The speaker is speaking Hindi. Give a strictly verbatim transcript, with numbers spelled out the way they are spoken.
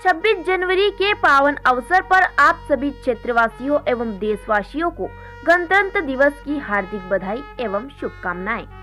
छब्बीस जनवरी के पावन अवसर पर आप सभी क्षेत्रवासियों एवं देशवासियों को गणतंत्र दिवस की हार्दिक बधाई एवं शुभकामनाएं।